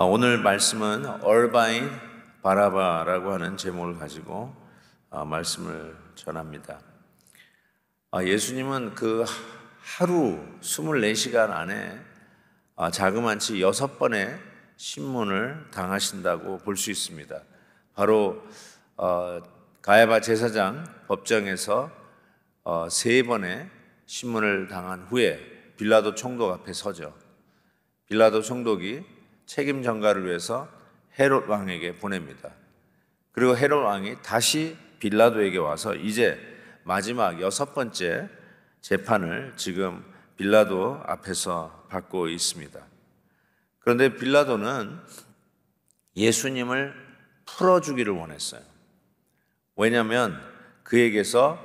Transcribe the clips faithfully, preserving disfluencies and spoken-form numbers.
오늘 말씀은 얼바인 바라바라고 하는 제목을 가지고 말씀을 전합니다. 예수님은 그 하루 이십사 시간 안에 자그만치 여섯 번의 신문을 당하신다고 볼 수 있습니다. 바로 가야바 제사장 법정에서 세 번의 신문을 당한 후에 빌라도 총독 앞에 서죠. 빌라도 총독이 책임 전가를 위해서 헤롯 왕에게 보냅니다. 그리고 헤롯 왕이 다시 빌라도에게 와서 이제 마지막 여섯 번째 재판을 지금 빌라도 앞에서 받고 있습니다. 그런데 빌라도는 예수님을 풀어주기를 원했어요. 왜냐하면 그에게서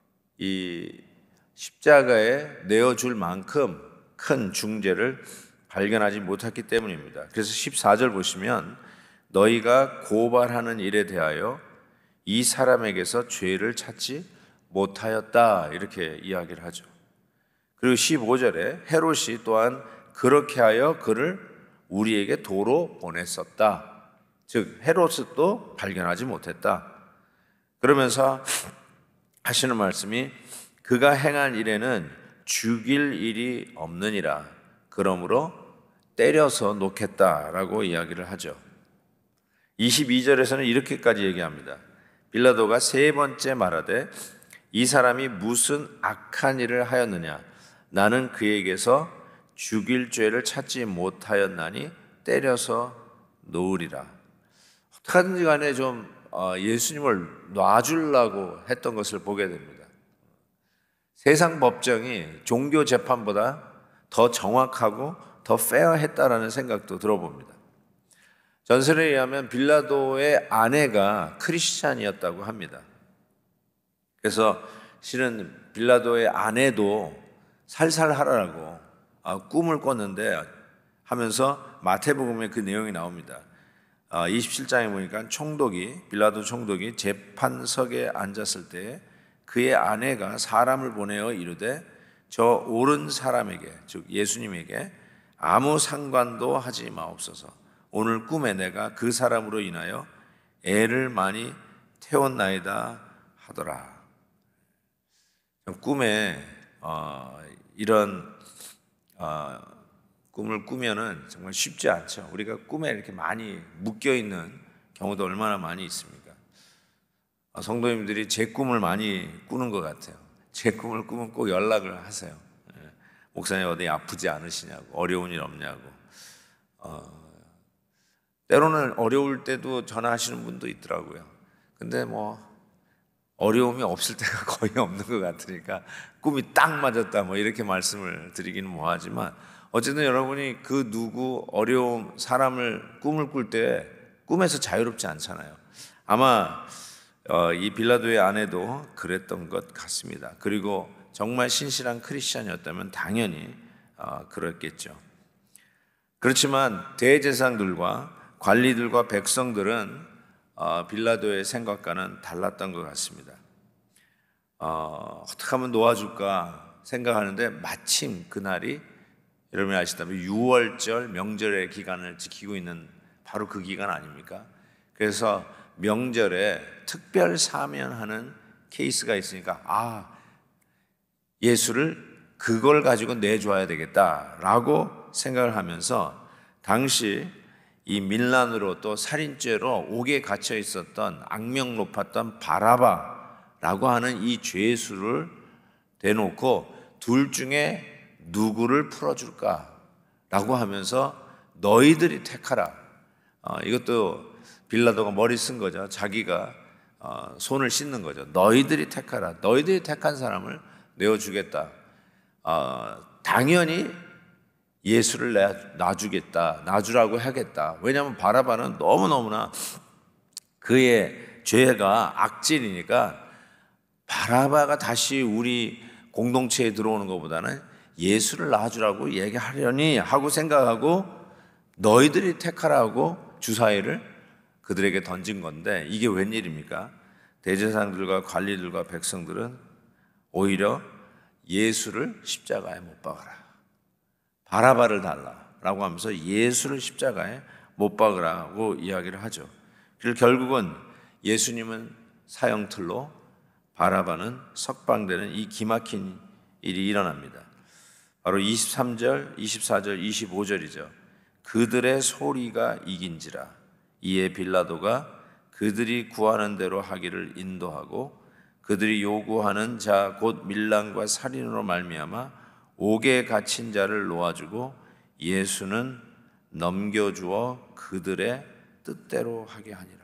이 십자가에 내어줄 만큼 큰 중죄를 발견하지 못했기 때문입니다. 그래서 십사 절 보시면 너희가 고발하는 일에 대하여 이 사람에게서 죄를 찾지 못하였다 이렇게 이야기를 하죠. 그리고 십오 절에 헤롯이 또한 그렇게 하여 그를 우리에게 도로 보냈었다. 즉 헤롯도 발견하지 못했다. 그러면서 하시는 말씀이 그가 행한 일에는 죽일 일이 없느니라. 그러므로 때려서 놓겠다라고 이야기를 하죠. 이십이 절에서는 이렇게까지 얘기합니다. 빌라도가 세 번째 말하되 이 사람이 무슨 악한 일을 하였느냐? 나는 그에게서 죽일 죄를 찾지 못하였나니 때려서 놓으리라. 어떻게든지 간에 좀 예수님을 놔주려고 했던 것을 보게 됩니다. 세상 법정이 종교 재판보다 더 정확하고 더 페어했다라는 생각도 들어봅니다. 전설에 의하면 빌라도의 아내가 크리스찬이었다고 합니다. 그래서 실은 빌라도의 아내도 살살하라고 꿈을 꿨는데 하면서 마태복음에 그 내용이 나옵니다. 이십칠 장에 보니까 총독이 빌라도 총독이 재판석에 앉았을 때 그의 아내가 사람을 보내어 이르되 저 옳은 사람에게 즉 예수님에게 아무 상관도 하지 마옵소서. 오늘 꿈에 내가 그 사람으로 인하여 애를 많이 태웠나이다 하더라. 꿈에 어, 이런 어, 꿈을 꾸면은 정말 쉽지 않죠. 우리가 꿈에 이렇게 많이 묶여 있는 경우도 얼마나 많이 있습니까? 어, 성도님들이 제 꿈을 많이 꾸는 것 같아요. 제 꿈을 꾸면 꼭 연락을 하세요. 예. 목사님 어디 아프지 않으시냐고, 어려운 일 없냐고. 어, 때로는 어려울 때도 전화하시는 분도 있더라고요. 근데 뭐 어려움이 없을 때가 거의 없는 것 같으니까 꿈이 딱 맞았다 뭐 이렇게 말씀을 드리기는 뭐하지만 어쨌든 여러분이 그 누구 어려움 사람을 꿈을 꿀 때 꿈에서 자유롭지 않잖아요. 아마 어, 이 빌라도의 아내도 그랬던 것 같습니다. 그리고 정말 신실한 크리스찬이었다면 당연히 어, 그랬겠죠. 그렇지만 대제사장들과 관리들과 백성들은 어, 빌라도의 생각과는 달랐던 것 같습니다. 어, 어떻게 하면 놓아줄까 생각하는데 마침 그날이 여러분이 아시다시피 유월절 명절의 기간을 지키고 있는 바로 그 기간 아닙니까? 그래서 명절에 특별 사면하는 케이스가 있으니까 아 예수를 그걸 가지고 내줘야 되겠다라고 생각을 하면서 당시 이 밀란으로 또 살인죄로 옥에 갇혀 있었던 악명 높았던 바라바라고 하는 이 죄수를 대놓고 둘 중에 누구를 풀어줄까라고 하면서 너희들이 택하라. 어, 이것도 빌라도가 머리 쓴 거죠. 자기가 어, 손을 씻는 거죠. 너희들이 택하라. 너희들이 택한 사람을 내어주겠다. 어, 당연히 예수를 놔주겠다. 놔주라고 하겠다. 왜냐하면 바라바는 너무너무나 그의 죄가 악질이니까 바라바가 다시 우리 공동체에 들어오는 것보다는 예수를 놔주라고 얘기하려니 하고 생각하고 너희들이 택하라고 주사위를 그들에게 던진 건데 이게 웬일입니까? 대제사장들과 관리들과 백성들은 오히려 예수를 십자가에 못 박아라. 바라바를 달라라고 하면서 예수를 십자가에 못 박으라고 이야기를 하죠. 그리고 결국은 예수님은 사형틀로, 바라바는 석방되는 이 기막힌 일이 일어납니다. 바로 이십삼 절, 이십사 절, 이십오 절이죠. 그들의 소리가 이긴지라 이에 빌라도가 그들이 구하는 대로 하기를 인도하고 그들이 요구하는 자 곧 밀란과 살인으로 말미암아 옥에 갇힌 자를 놓아주고 예수는 넘겨주어 그들의 뜻대로 하게 하니라.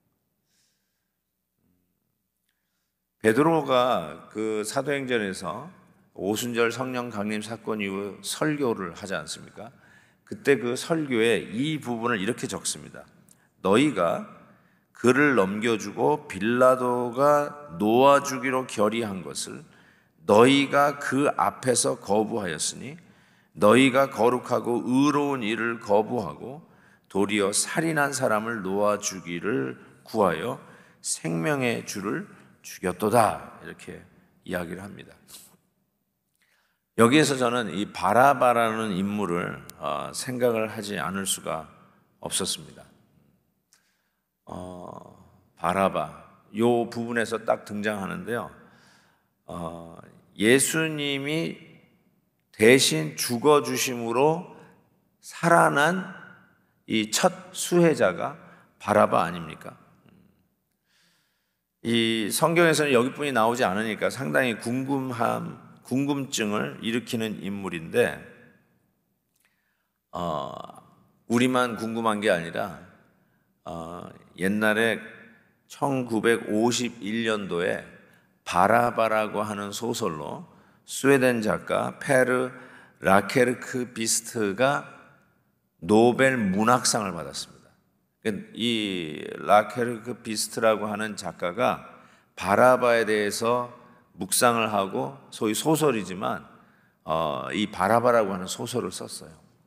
베드로가 그 사도행전에서 오순절 성령 강림 사건 이후 설교를 하지 않습니까? 그때 그 설교에 이 부분을 이렇게 적습니다. 너희가 그를 넘겨주고 빌라도가 놓아주기로 결의한 것을 너희가 그 앞에서 거부하였으니 너희가 거룩하고 의로운 일을 거부하고 도리어 살인한 사람을 놓아주기를 구하여 생명의 주를 죽였도다, 이렇게 이야기를 합니다. 여기에서 저는 이 바라바라는 인물을 생각을 하지 않을 수가 없었습니다. 어, 바라바 요 부분에서 딱 등장하는데요. 어, 예수님이 대신 죽어주심으로 살아난 이 첫 수혜자가 바라바 아닙니까? 이 성경에서는 여기뿐이 나오지 않으니까 상당히 궁금함, 궁금증을 일으키는 인물인데, 어, 우리만 궁금한 게 아니라 어, 옛날에 천구백오십일 년도에 바라바라고 하는 소설로 스웨덴 작가 페르 라케르크 비스트가 노벨 문학상을 받았습니다. 이 라케르크 비스트라고 하는 작가가 바라바에 대해서 묵상을 하고, 소위 소설이지만 어, 이 바라바라고 하는 소설을 썼어요.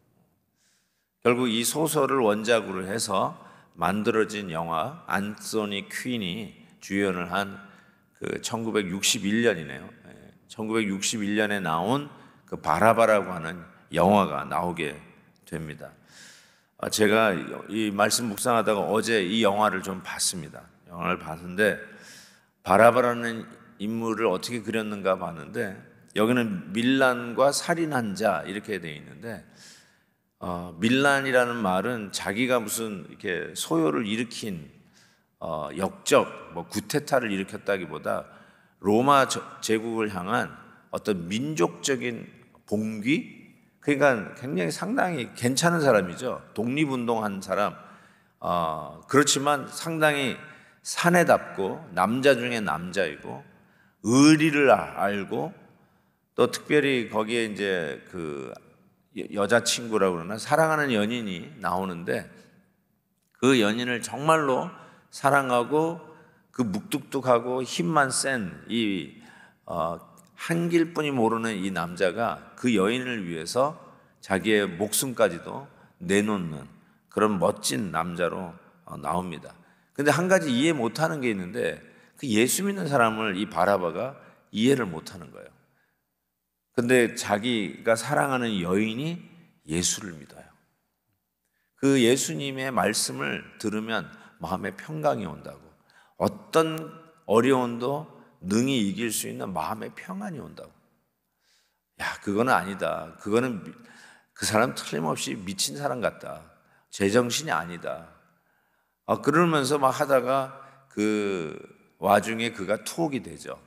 결국 이 소설을 원작으로 해서 만들어진 영화, 안소니 퀸이 주연을 한 그 천구백육십일 년이네요. 천구백육십일 년에 나온 그 바라바라고 하는 영화가 나오게 됩니다. 제가 이 말씀 묵상하다가 어제 이 영화를 좀 봤습니다. 영화를 봤는데 바라바라는 인물을 어떻게 그렸는가 봤는데, 여기는 밀란과 살인한 자 이렇게 되어 있는데, 어, 밀란이라는 말은 자기가 무슨 이렇게 소요를 일으킨 어, 역적, 뭐 구테타를 일으켰다기보다 로마 제국을 향한 어떤 민족적인 봉기, 그러니까 굉장히 상당히 괜찮은 사람이죠. 독립운동한 사람. 어, 그렇지만 상당히 사내답고 남자 중에 남자이고 의리를 알고, 또 특별히 거기에 이제 그 여자친구라고 그러나 사랑하는 연인이 나오는데, 그 연인을 정말로 사랑하고 그 묵뚝뚝하고 힘만 센 이 어, 한길뿐이 모르는 이 남자가 그 여인을 위해서 자기의 목숨까지도 내놓는 그런 멋진 남자로 나옵니다. 근데 한 가지 이해 못하는 게 있는데, 그 예수 믿는 사람을 이 바라바가 이해를 못하는 거예요. 근데 자기가 사랑하는 여인이 예수를 믿어요. 그 예수님의 말씀을 들으면 마음에 평강이 온다고, 어떤 어려움도 능히 이길 수 있는 마음의 평안이 온다고. 야, 그거는 아니다. 그거는 그 사람 틀림없이 미친 사람 같다. 제정신이 아니다. 아, 그러면서 막 하다가 그 와중에 그가 투옥이 되죠.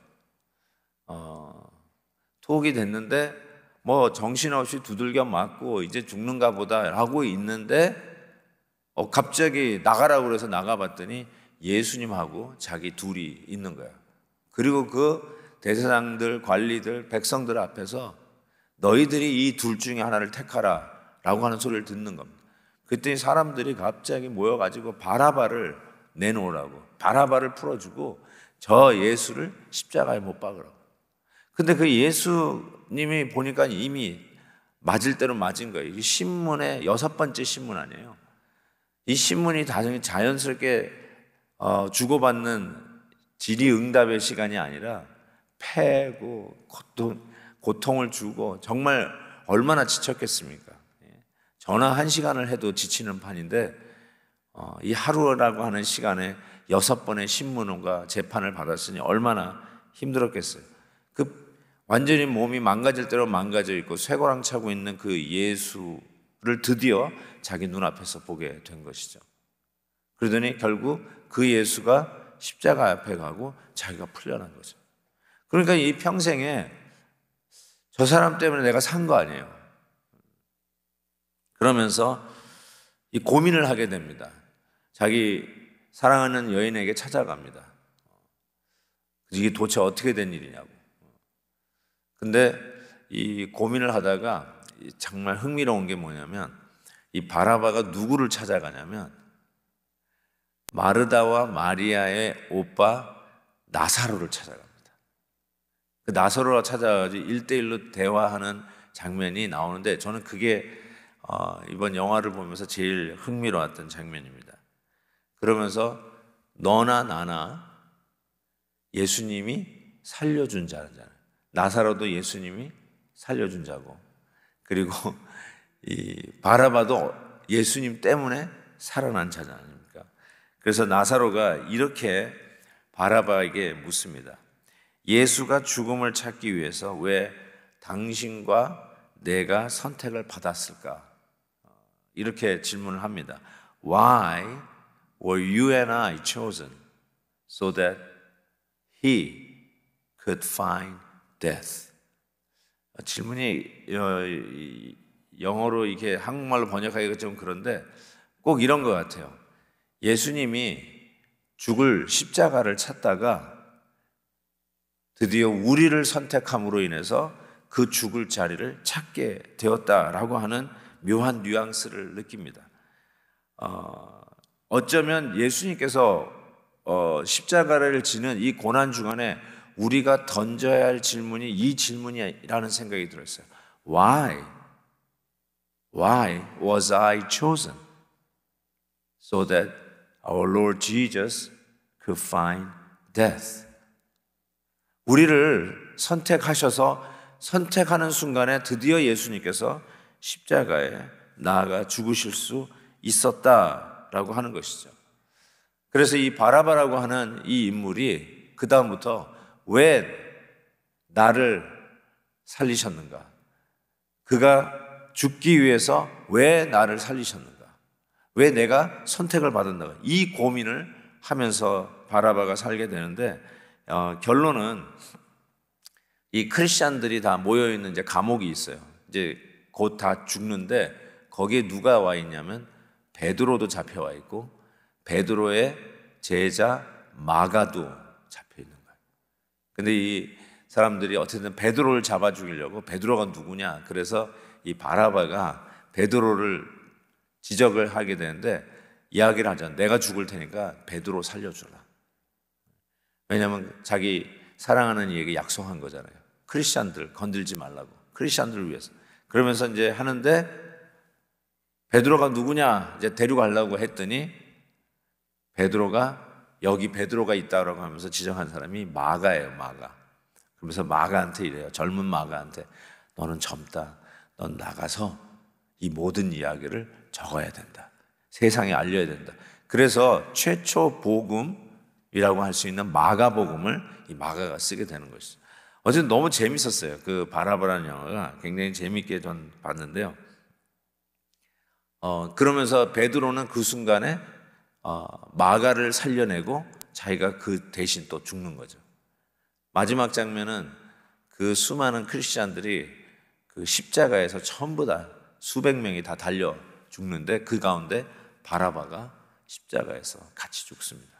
어, 투옥이 됐는데 뭐 정신없이 두들겨 맞고 이제 죽는가 보다 하고 있는데, 어, 갑자기 나가라고 그래서 나가봤더니 예수님하고 자기 둘이 있는 거야. 그리고 그 대제사장들, 관리들, 백성들 앞에서 너희들이 이 둘 중에 하나를 택하라 라고 하는 소리를 듣는 겁니다. 그때 사람들이 갑자기 모여가지고 바라바를 내놓으라고, 바라바를 풀어주고 저 예수를 십자가에 못 박으라고. 근데 그 예수님이 보니까 이미 맞을 대로 맞은 거예요. 이 신문의 여섯 번째 신문 아니에요. 이 신문이 다정히 자연스럽게 어, 주고받는 질의응답의 시간이 아니라 패고 고통, 고통을 주고, 정말 얼마나 지쳤겠습니까? 전화 한 시간을 해도 지치는 판인데 어, 이 하루라고 하는 시간에 여섯 번의 신문과 재판을 받았으니 얼마나 힘들었겠어요. 그 완전히 몸이 망가질 대로 망가져 있고 쇠고랑 차고 있는 그 예수를 드디어 자기 눈앞에서 보게 된 것이죠. 그러더니 결국 그 예수가 십자가 앞에 가고 자기가 풀려난 거죠. 그러니까 이 평생에 저 사람 때문에 내가 산 거 아니에요. 그러면서 이 고민을 하게 됩니다. 자기 사랑하는 여인에게 찾아갑니다. 이게 도대체 어떻게 된 일이냐고. 근데 이 고민을 하다가 정말 흥미로운 게 뭐냐면 이 바라바가 누구를 찾아가냐면 마르다와 마리아의 오빠 나사로를 찾아갑니다. 그 나사로가 찾아가지고 일대일로 대화하는 장면이 나오는데 저는 그게 어, 이번 영화를 보면서 제일 흥미로웠던 장면입니다. 그러면서 너나 나나 예수님이 살려준 자잖아요. 나사로도 예수님이 살려준 자고, 그리고 이 바라바도 예수님 때문에 살아난 자지 아닙니까? 그래서 나사로가 이렇게 바라바에게 묻습니다. 예수가 죽음을 찾기 위해서 왜 당신과 내가 선택을 받았을까? 이렇게 질문을 합니다. Why were you and I chosen so that he could find death? 질문이 영어로 이렇게 한국말로 번역하기가 좀 그런데 꼭 이런 것 같아요. 예수님이 죽을 십자가를 찾다가 드디어 우리를 선택함으로 인해서 그 죽을 자리를 찾게 되었다라고 하는 묘한 뉘앙스를 느낍니다. 어, 어쩌면 예수님께서 어, 십자가를 지는 이 고난 중간에 우리가 던져야 할 질문이 이 질문이라는 생각이 들었어요. Why? Why was I chosen? So that our Lord Jesus could find death. 우리를 선택하셔서 선택하는 순간에 드디어 예수님께서 십자가에 나아가 죽으실 수 있었다라고 하는 것이죠. 그래서 이 바라바라고 하는 이 인물이 그 다음부터 왜 나를 살리셨는가? 그가 죽기 위해서 왜 나를 살리셨는가? 왜 내가 선택을 받았는가? 이 고민을 하면서 바라바가 살게 되는데 어, 결론은 이 크리스찬들이 다 모여 있는 이제 감옥이 있어요. 이제 곧 다 죽는데 거기에 누가 와 있냐면 베드로도 잡혀와 있고 베드로의 제자 마가도 잡혀 있는 거예요. 근데 이 사람들이 어쨌든 베드로를 잡아 죽이려고 베드로가 누구냐? 그래서 이 바라바가 베드로를 지적을 하게 되는데 이야기를 하잖아. 내가 죽을 테니까 베드로 살려주라. 왜냐하면 자기 사랑하는 이에게 약속한 거잖아요. 크리스찬들 건들지 말라고. 크리스찬들을 위해서. 그러면서 이제 하는데 베드로가 누구냐 이제 데려가려고 했더니 베드로가 여기 베드로가 있다라고 하면서 지정한 사람이 마가예요. 마가. 그러면서 마가한테 이래요. 젊은 마가한테 너는 젊다. 넌 나가서 이 모든 이야기를 적어야 된다. 세상에 알려야 된다. 그래서 최초 복음이라고 할 수 있는 마가복음을 이 마가가 쓰게 되는 것이죠. 어쨌든 너무 재밌었어요. 그 바라바라는 영화가 굉장히 재밌게 전 봤는데요. 어, 그러면서 베드로는 그 순간에 어, 마가를 살려내고 자기가 그 대신 또 죽는 거죠. 마지막 장면은 그 수많은 크리스찬들이 그 십자가에서 전부 다 수백 명이 다 달려 죽는데 그 가운데 바라바가 십자가에서 같이 죽습니다.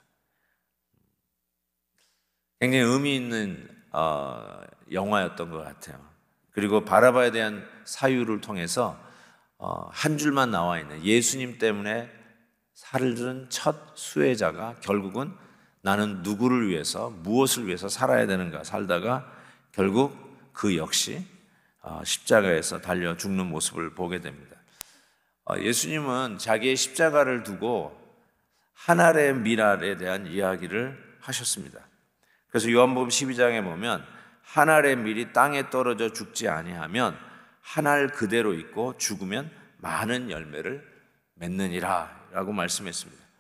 굉장히 의미 있는 어, 영화였던 것 같아요. 그리고 바라바에 대한 사유를 통해서 어, 한 줄만 나와 있는 예수님 때문에 살을 들은 첫 수혜자가 결국은 나는 누구를 위해서 무엇을 위해서 살아야 되는가 살다가 결국 그 역시 어, 십자가에서 달려 죽는 모습을 보게 됩니다. 어, 예수님은 자기의 십자가를 두고 하늘의 미랄에 대한 이야기를 하셨습니다. 그래서 요한복음 십이 장에 보면 한 알의 밀이 땅에 떨어져 죽지 아니하면 한 알 그대로 있고 죽으면 많은 열매를 맺느니라 라고 말씀했습니다.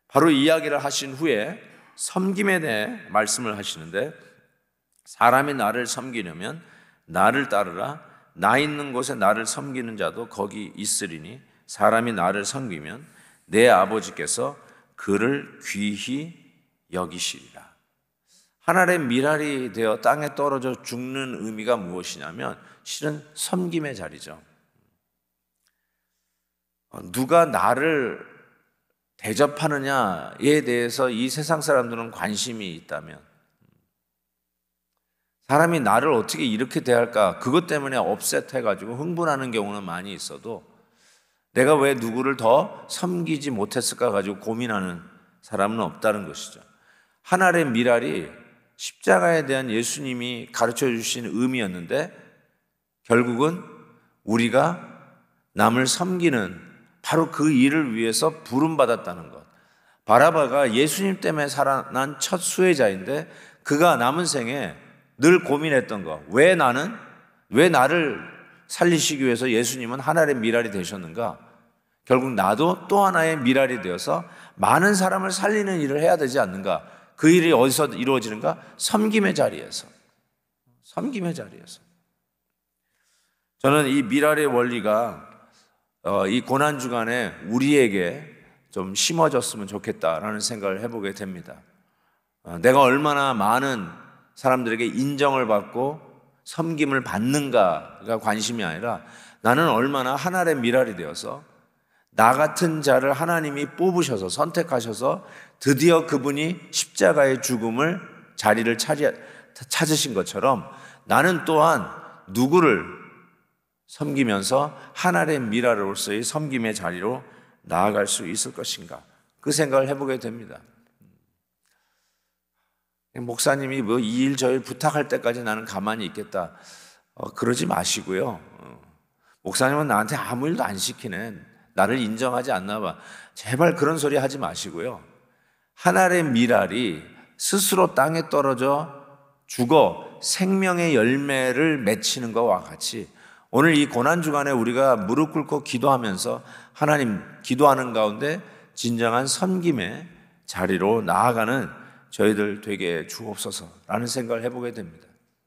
바로 이 이야기를 하신 후에 섬김에 대해 말씀을 하시는데, 사람이 나를 섬기려면 나를 따르라. 나 있는 곳에 나를 섬기는 자도 거기 있으리니 사람이 나를 섬기면 내 아버지께서 그를 귀히 여기시리라. 하늘의 미랄이 되어 땅에 떨어져 죽는 의미가 무엇이냐면 실은 섬김의 자리죠. 누가 나를 대접하느냐에 대해서 이 세상 사람들은 관심이 있다면, 사람이 나를 어떻게 이렇게 대할까, 그것 때문에 업셋해가지고 흥분하는 경우는 많이 있어도 내가 왜 누구를 더 섬기지 못했을까 가지고 고민하는 사람은 없다는 것이죠. 하늘의 미랄이 십자가에 대한 예수님이 가르쳐 주신 의미였는데, 결국은 우리가 남을 섬기는 바로 그 일을 위해서 부름받았다는 것. 바라바가 예수님 때문에 살아난 첫 수혜자인데, 그가 남은 생에 늘 고민했던 것, 왜 나는, 왜 나를 살리시기 위해서 예수님은 하늘의 미랄이 되셨는가? 결국 나도 또 하나의 미랄이 되어서 많은 사람을 살리는 일을 해야 되지 않는가? 그 일이 어디서 이루어지는가? 섬김의 자리에서. 섬김의 자리에서. 저는 이 미랄의 원리가 이 고난주간에 우리에게 좀 심어졌으면 좋겠다라는 생각을 해보게 됩니다. 내가 얼마나 많은 사람들에게 인정을 받고 섬김을 받는가가 관심이 아니라, 나는 얼마나 하늘의 미랄이 되어서 나 같은 자를 하나님이 뽑으셔서 선택하셔서 드디어 그분이 십자가의 죽음을 자리를 차리, 찾으신 것처럼 나는 또한 누구를 섬기면서 하늘의 미랄로서의 섬김의 자리로 나아갈 수 있을 것인가, 그 생각을 해보게 됩니다. 목사님이 뭐 이 일 저 일 부탁할 때까지 나는 가만히 있겠다, 어, 그러지 마시고요. 어, 목사님은 나한테 아무 일도 안 시키네, 나를 인정하지 않나 봐, 제발 그런 소리 하지 마시고요. 하늘의 미랄이 스스로 땅에 떨어져 죽어 생명의 열매를 맺히는 것과 같이, 오늘 이 고난주간에 우리가 무릎 꿇고 기도하면서 하나님 기도하는 가운데 진정한 섬김의 자리로 나아가는 저희들 되게 주옵소서라는 생각을 해보게 됩니다.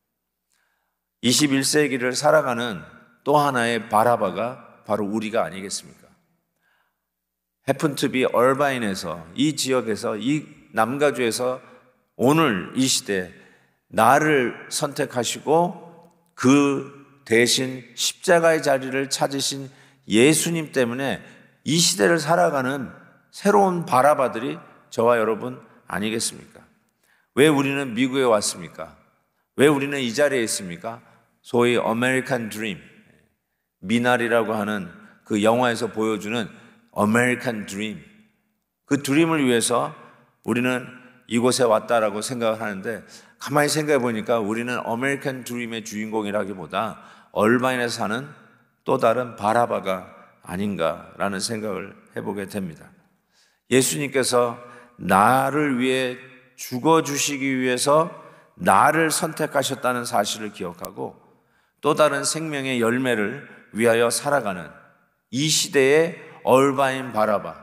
이십일 세기를 살아가는 또 하나의 바라바가 바로 우리가 아니겠습니까? happen to be 얼바인에서, 이 지역에서, 이 남가주에서 오늘 이 시대 나를 선택하시고 그 대신 십자가의 자리를 찾으신 예수님 때문에 이 시대를 살아가는 새로운 바라바들이 저와 여러분 아니겠습니까? 왜 우리는 미국에 왔습니까? 왜 우리는 이 자리에 있습니까? 소위 아메리칸 드림, 미나리라고 하는 그 영화에서 보여주는 아메리칸 드림, 그 드림을 위해서 우리는 이곳에 왔다라고 생각을 하는데, 가만히 생각해 보니까 우리는 아메리칸 드림의 주인공이라기보다 얼바인에서 사는 또 다른 바라바가 아닌가라는 생각을 해보게 됩니다. 예수님께서 나를 위해 죽어주시기 위해서 나를 선택하셨다는 사실을 기억하고 또 다른 생명의 열매를 위하여 살아가는 이 시대의 얼바인 바라바,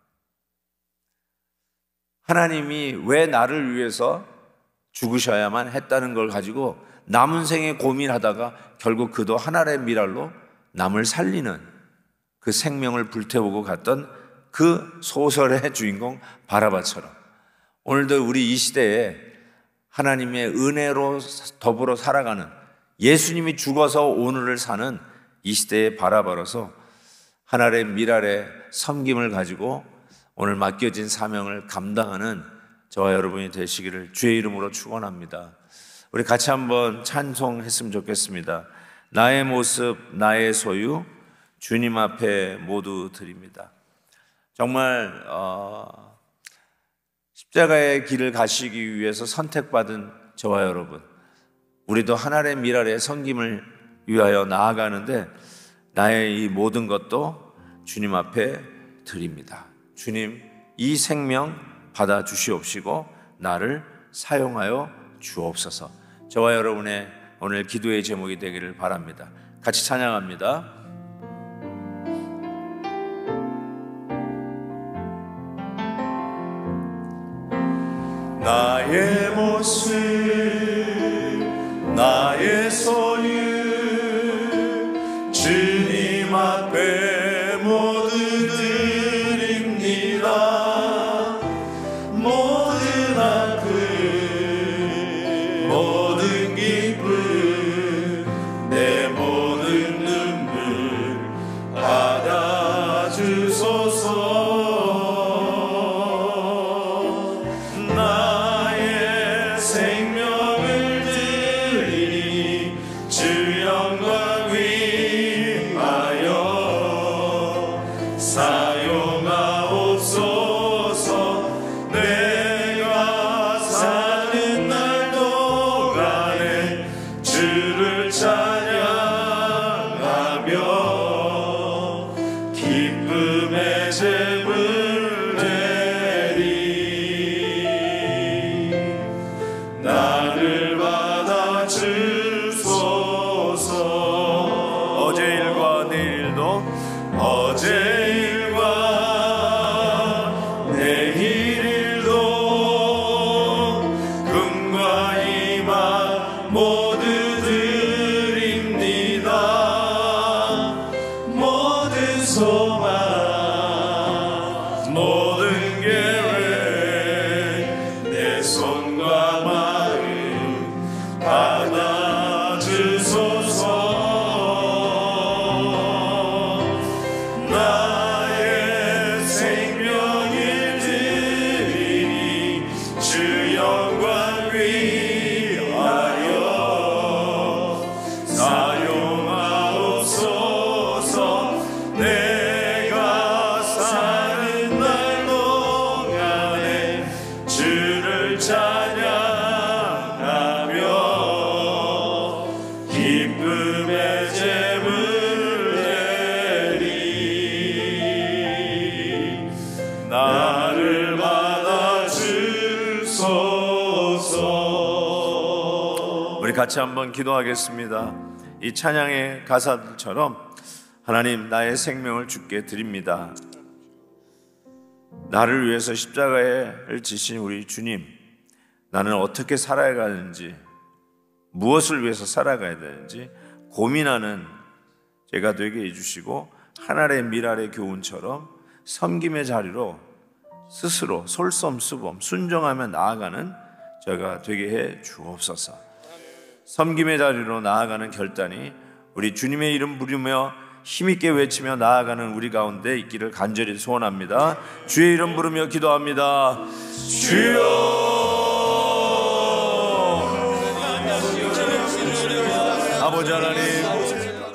하나님이 왜 나를 위해서 죽으셔야만 했다는 걸 가지고 남은 생에 고민하다가 결국 그도 하늘의 미랄로 남을 살리는 그 생명을 불태우고 갔던 그 소설의 주인공 바라바처럼, 오늘도 우리 이 시대에 하나님의 은혜로 더불어 살아가는, 예수님이 죽어서 오늘을 사는 이 시대의 바라바로서 하늘의 미랄의 섬김을 가지고 오늘 맡겨진 사명을 감당하는 저와 여러분이 되시기를 주의 이름으로 축원합니다. 우리 같이 한번 찬송했으면 좋겠습니다. 나의 모습, 나의 소유, 주님 앞에 모두 드립니다. 정말 어, 십자가의 길을 가시기 위해서 선택받은 저와 여러분, 우리도 하늘의 미랄의 섬김을 위하여 나아가는데 나의 이 모든 것도 주님 앞에 드립니다. 주님, 이 생명 받아 주시옵시고 나를 사용하여 주옵소서. 저와 여러분의 오늘 기도의 제목이 되기를 바랍니다. 같이 찬양합니다. 나의 모습 나의 소유 주님 앞에 모두 드립니다. 모든 아픔 모든 기쁨 내 모든 눈물 받아주소서. 나의 생명을 드리니 주 영광 위하여 사용하옵소서. 내가 사는 날 동안에 주를 찬양하며 기쁨의 제물 내리 나를 받아주소서. 어제 일과 내일도 어제 일과 내일 일도 금과 희망 모두 드립니다. 모든 소망 모든 계획 내 손과 마음 받아주소서. 나의 생명을 드리니 주 영광 위하여 사용하옵소서. 내가 사는 날 동안에 주를 찬양하며 기쁨의 제물 내리 나를 받아주소서. 우리 같이 한번 기도하겠습니다. 이 찬양의 가사들처럼 하나님 나의 생명을 주께 드립니다. 나를 위해서 십자가를 지신 우리 주님, 나는 어떻게 살아야 하는지 무엇을 위해서 살아가야 되는지 고민하는 제가 되게 해주시고 하늘의 미랄의 교훈처럼 섬김의 자리로 스스로 솔선수범 순종하며 나아가는 제가 되게 해 주옵소서. 섬김의 자리로 나아가는 결단이 우리 주님의 이름 부르며 힘있게 외치며 나아가는 우리 가운데 있기를 간절히 소원합니다. 주의 이름 부르며 기도합니다. 주여 아버지 하나님,